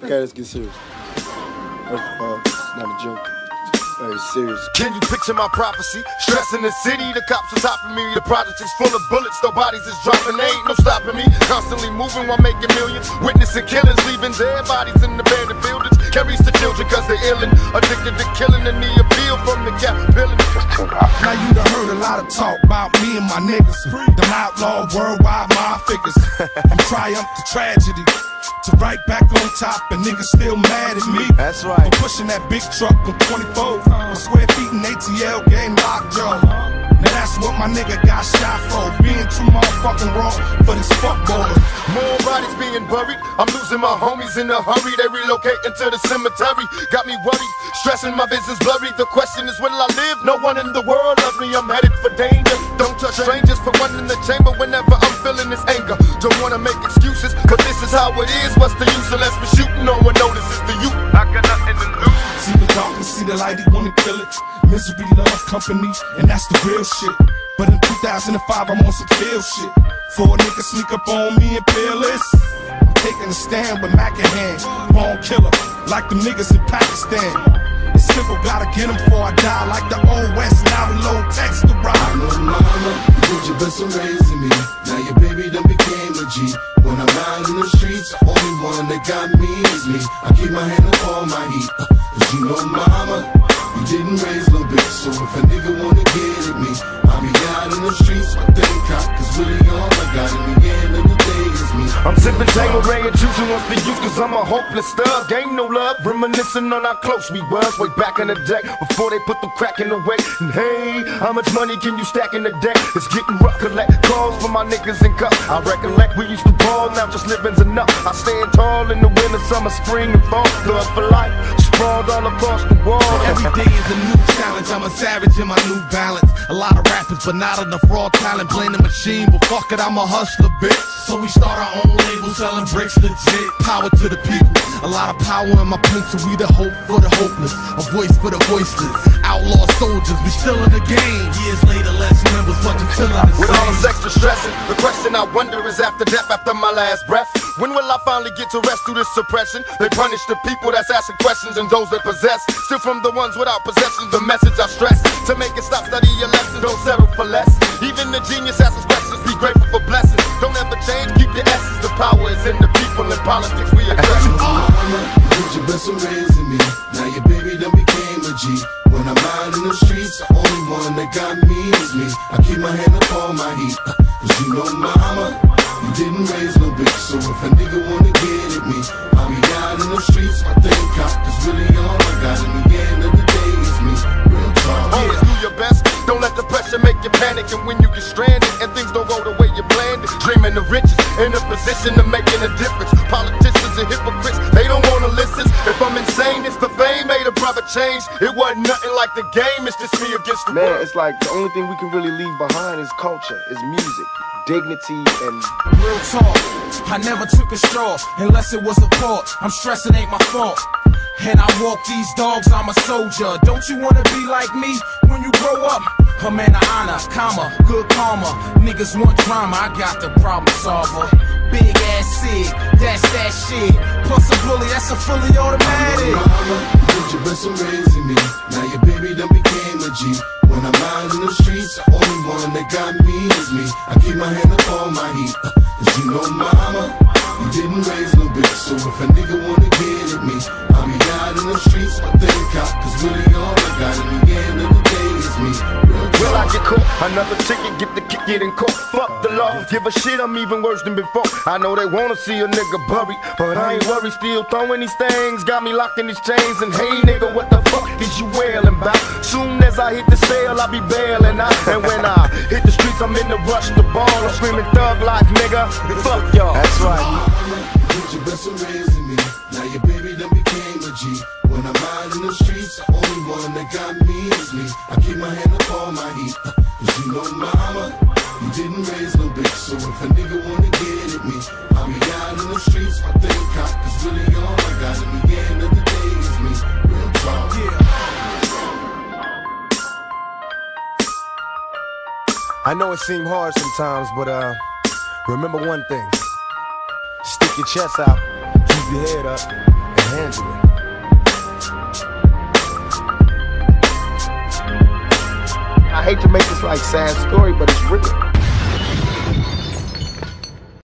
Okay, let's get serious. First of all, it's not a joke. Very serious. Can you picture my prophecy? Stressing the city, the cops are topping me. The project is full of bullets, no bodies is dropping. They ain't no stopping me. Constantly moving while making millions. Witnessing killings, leaving dead bodies in abandoned buildings. Carries the children cause they're illin'. Addicted to killing and the appeal from the gap pillin'. Now you done heard a lot of talk about me and my niggas. Them outlaw worldwide my figures. From triumph to tragedy, to right back on top, and niggas still mad at me. That's right. For pushing that big truck on 24 square feet in ATL game lockjaw. Now that's what my nigga got shot for, being too motherfucking raw for this fuck baller. More bodies being buried. I'm losing my homies in a hurry. They relocating to the cemetery. Got me worried, stressing, my vision's blurry. The question is, will I live? No one in the world loves me. I'm headed for danger. Don't touch strangers. Put one in the chamber whenever I'm feeling this anger. Don't wanna make excuses, cause this is how it is. What's the use unless we're shooting? No one notices the youth. I got nothing to lose. See the darkness, see the light, he wanna kill it. Misery, love, company, and that's the real shit. But in 2005, I'm on some kill shit. For a nigga sneak up on me and peerless, I'm taking a stand with Mac in hand. Born killer, like them niggas in Pakistan. It's simple, gotta get him before I die. Like the old West, now we low text to ride. I know mama, you did your best in raising me. Now your baby done became a G. When I'm out in the streets, the only one that got me is me. I keep my hand up on my heat. Cause you know mama, you didn't raise no bitch. So if a nigga wanna get at me, I'll be out in the streets, but thank God. Cause really all I got in the end of the day is me. I'm sipping Tanqueray and juicing once the youth, cause I'm a hopeless thug. Ain't no love, reminiscing on how close we was way back in the day, before they put the crack in the way. And hey, how much money can you stack in a day? It's getting rough, collect calls for my niggas in cup. I recollect we used to ball, now just living's enough. I stand tall in the winter, summer, spring, and fall. Thug for life, sprawled all across the wall. Every day is a new challenge, I'm a savage in my new balance. A lot of rappers, but not enough raw talent. Blame the machine, but fuck it, I'm a hustler, bitch. So we start our own label, selling bricks legit. Power to the people, a lot of power in my pencil. We the hope for the hopeless, a voice for the voiceless. Outlaw soldiers, we still in the game. Years later, less members, but the feeling the With same. all this extra stressing, the question I wonder is after death, after my last breath, when will I finally get to rest through this suppression? They punish the people that's asking questions and those that possess. Still from the ones without possessions, the message I stress. To make it stop, study your lessons, don't settle for less. Even the genius asks questions, be grateful for blessings. Don't ever change, keep your essence. The power is in the people, in politics we address. Mama, you did your best in raising me. Now your baby done became a G. When I'm out in the streets, the only one that got me is me. I keep my hand up on my heat. Cause you know mama, you didn't raise no bitch. So if a nigga wanna get at me, I'll be out in the streets, I thank God. Cause really all I got in the end of the day is me. Real talk. Always do your best, don't let the pressure make you panic. And when you get stranded and things don't go the way you planned it, dreaming of riches, in a position of making a difference. Politicians and hypocrites, they don't wanna listen. If I'm insane, it's the fame made a brother change. It wasn't nothing like the game, it's just me against the Man, world. it's like the only thing we can really leave behind is culture, is music, dignity, and Real talk, I never took a straw unless it was a fault. I'm stressing ain't my fault. And I walk these dogs, I'm a soldier. Don't you wanna be like me when you grow up? A man of honor, comma, good karma. Niggas want drama, I got the problem solver. Big ass Sig, that's that shit. Plus a bully, that's a fully automatic. Mama, you did your best in raising me. Now your baby done became a G. When I'm out in the streets, the only one that got me is me. I keep my hand up on my heat. Cause you know mama, you didn't raise no bitch. So if a nigga wanna get at me, I'll be out in the streets, but thank God. Cause really all I got in the end of the day is me. Real talk. Will I get caught? Another ticket, get the kick, get in court. Fuck the law, give a shit, I'm even worse than before. I know they wanna see a nigga buried, but I ain't worried, still throwing these things. Got me locked in these chains, and hey nigga, what the fuck is you wailing about? Soon as I hit the cell, I'll be bailing out. And when I hit the streets, I'm in the rush to ball. I'm screaming thug life, nigga. Fuck y'all. That's right. Mama, you did your best in raising me. Now your baby done became a G. When I'm out in the streets, the only one that got me is me. I keep my hand up on my heat. Cause you know mama, you didn't raise no bitch. So if a nigga wanna get at me, I'll be out in the streets, I thank God. Cause really all I got in the end of the day is me. Real talk. I know it seems hard sometimes, but remember one thing. Stick your chest out, keep your head up, and handle it. I hate to make this like sad story, but it's real.